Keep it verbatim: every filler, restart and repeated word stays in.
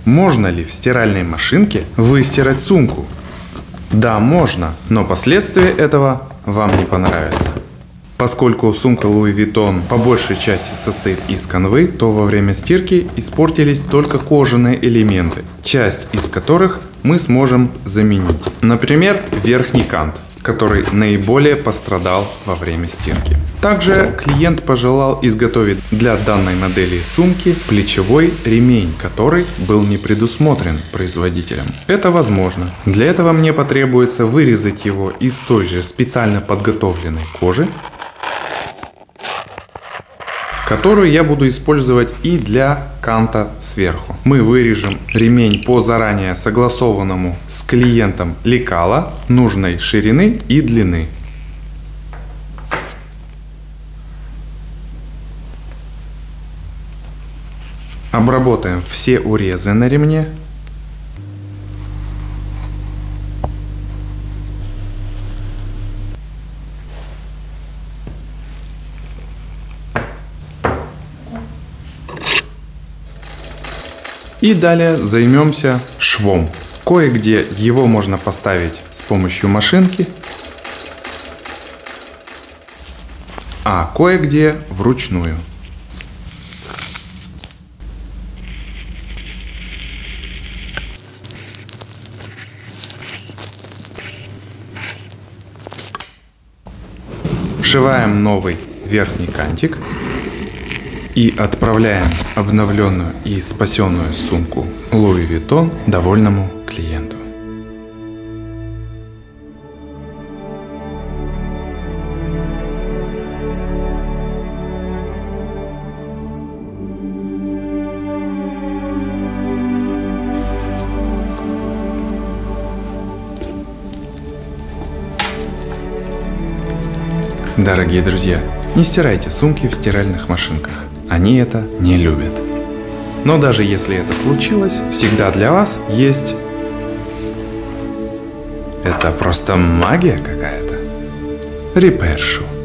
Можно ли в стиральной машинке выстирать сумку? Да, можно, но последствия этого вам не понравятся. Поскольку сумка Луи Виттон по большей части состоит из канвы, то во время стирки испортились только кожаные элементы, часть из которых мы сможем заменить. Например, верхний кант, который наиболее пострадал во время стирки. Также клиент пожелал изготовить для данной модели сумки плечевой ремень, который был не предусмотрен производителем. Это возможно. Для этого мне потребуется вырезать его из той же специально подготовленной кожи, которую я буду использовать и для канта сверху. Мы вырежем ремень по заранее согласованному с клиентом лекала нужной ширины и длины. Обработаем все урезы на ремне. И далее займемся швом. Кое-где его можно поставить с помощью машинки, а кое-где вручную. Вшиваем новый верхний кантик и отправляем обновленную и спасенную сумку Луи Виттон довольному клиенту. Дорогие друзья, не стирайте сумки в стиральных машинках. Они это не любят. Но даже если это случилось, всегда для вас есть... Это просто магия какая-то. Repair Shoe.